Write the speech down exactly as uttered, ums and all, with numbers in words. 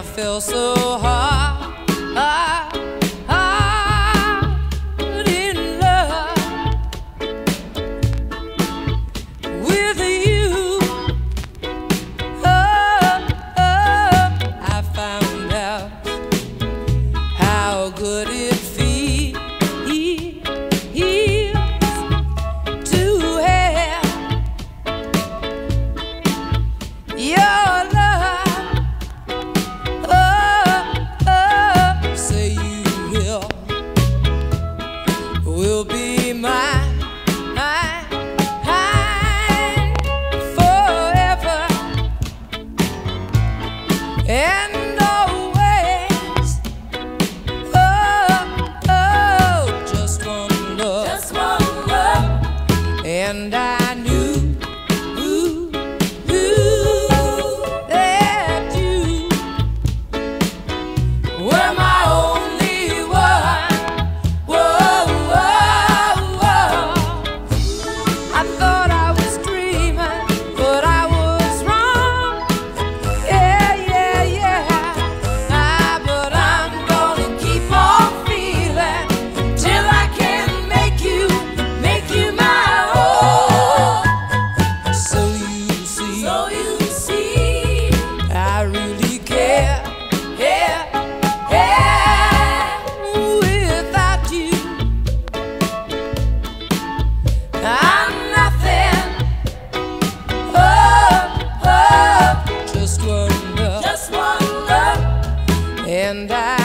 feel so hard, hard, hard in love with you. Oh, oh, I found out how good it feels to have your will be mine, mine, mine forever and always. Oh, oh, just one love, just one love, and I knew, knew, knew that you were my only one. I'm nothing. Oh, oh, just one love, just one love, and I.